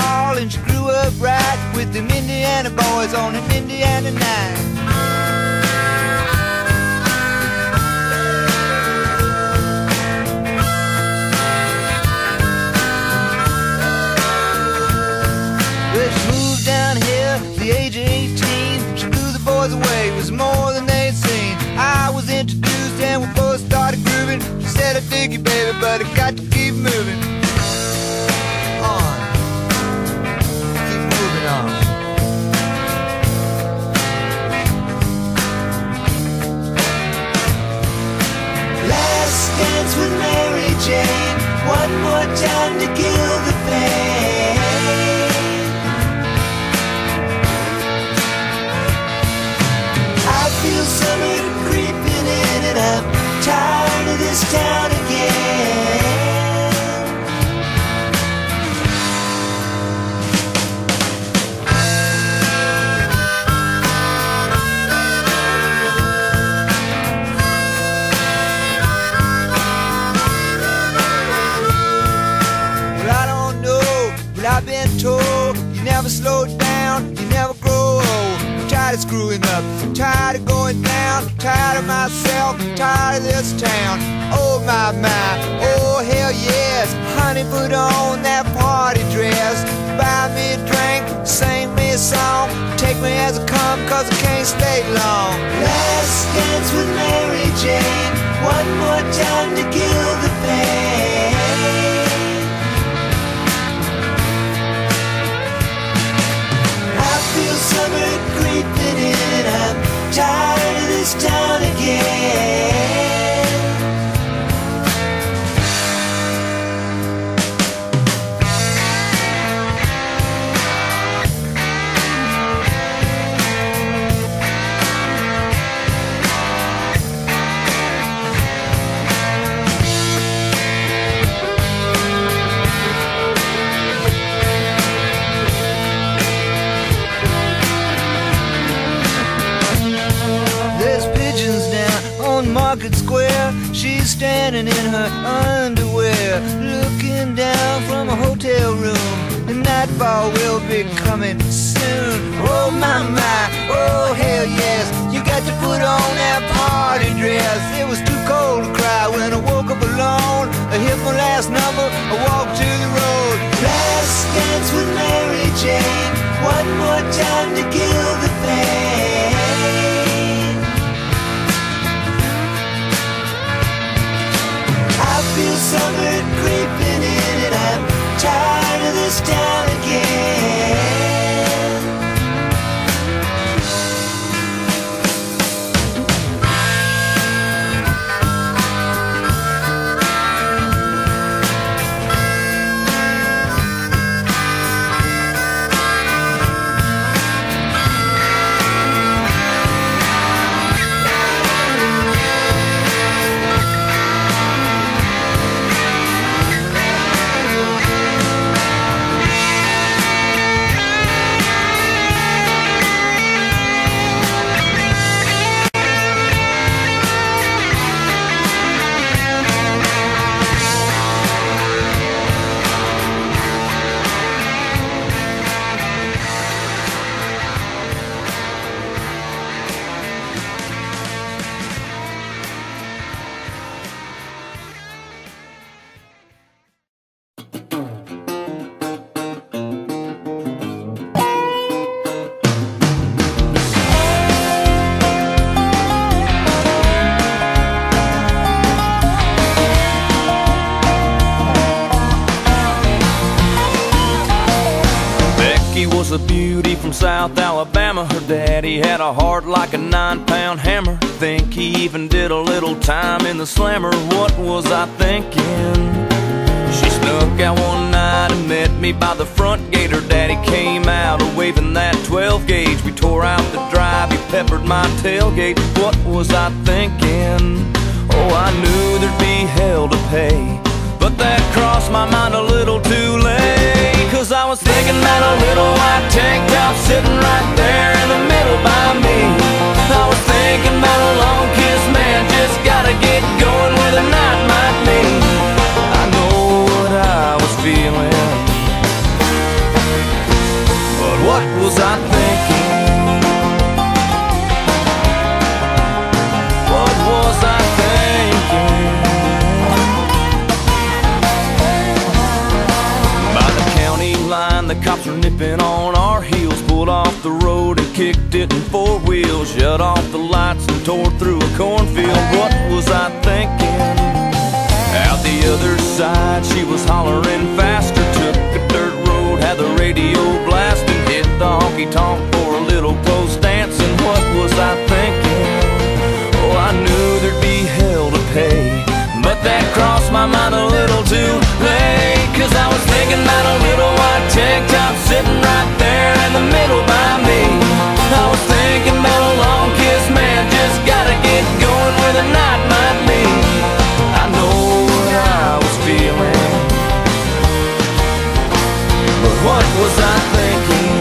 tall and she grew up right with them Indiana boys on an Indiana night. Well, she moved down here at the age of 18. She blew the boys away, it was more than they'd seen. I was introduced and we both started grooving. She said, I dig you, baby, but I got to keep moving on. Keep moving on. Last dance with Mary Jane, one more time to kill the pain. I feel summer creeping in and I'm tired of this town again. Well, I don't know, but I've been told you never slow down, you never grow old. I'm tired of screwing up, I'm tired of going down, I'm tired of myself, I'm tired of this town. Oh my, oh hell yes. Honey, put on that party dress, buy me a drink, sing me a song, take me as I come, cause I can't stay long. Last dance with Mary Jane, one more time to kill the pain. I feel summer creeping in, I'm tired of this town again. Market Square, she's standing in her underwear, looking down from a hotel room. The nightfall will be coming soon. Oh my, oh hell yes. You got to put on that party dress. It was too cold to cry when I woke up alone. I hit my last number, I walked to the road. Last dance with Mary Jane, one more time to kill the pain. I feel summer creeping in and I'm tired of this town again. Was a beauty from South Alabama. Her daddy had a heart like a 9-pound hammer. Think he even did a little time in the slammer. What was I thinking? She snuck out one night and met me by the front gate. Her daddy came out waving that 12 gauge. We tore out the drive, he peppered my tailgate. What was I thinking? Oh, I knew there'd be hell to pay, but that crossed my mind a little too late. Cause I was thinking about a little white tank top sitting right there in the middle by me. I was thinking about a long kiss, man, just gotta get going where the night might be. I know what I was feeling. cops were nipping on our heels. Pulled off the road and kicked it in four wheels. Shut off the lights and tore through a cornfield. What was I thinking? Out the other side she was hollering faster. Took a dirt road, had the radio blasting. Hit the honky-tonk for a little post dance. And what was I thinking? Oh, I knew there'd be hell to pay, but that crossed my mind a little too late. Cause I was thinking about a little white tank top sitting right there in the middle by me. I was thinking about a long kiss, man, just gotta get going where the night might be. I know what I was feeling, but what was I thinking?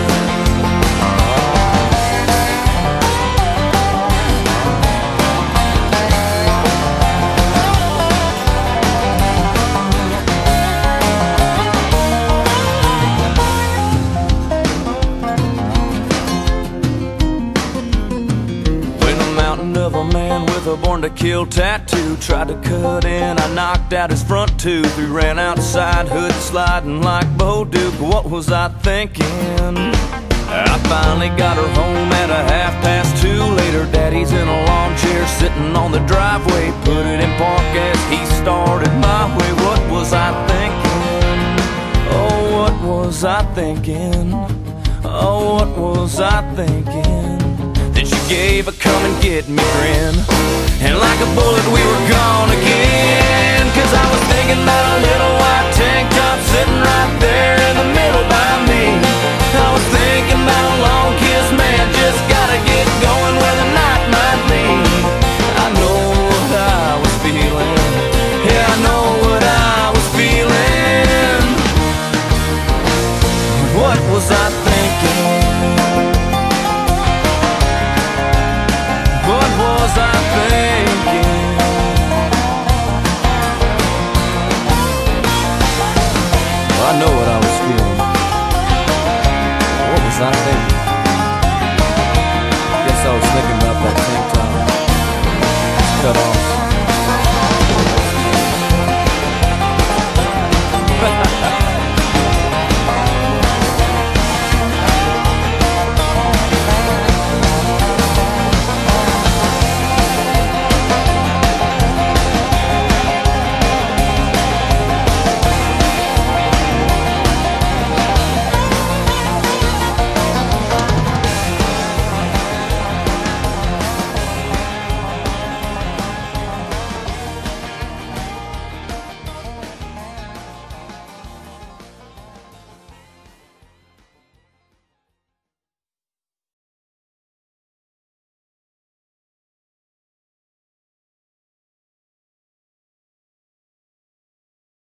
Of a man with a born to kill tattoo tried to cut in, I knocked out his front tooth. We ran outside, hood sliding like Bo Duke. What was I thinking? I finally got her home at 2:30. Later, Daddy's in a lawn chair sitting on the driveway. Put it in park as he started my way. What was I thinking? Oh, what was I thinking? Oh, what was I thinking? Then she gave a come and get me grin, and like a bullet we were gone again. Cause I was thinking about a little white tank top sitting right there in the middle by me. I was thinking about a long kiss, man, just gotta get going where the night might be. I know what I was feeling, yeah, I know what I was feeling. What was I thinking?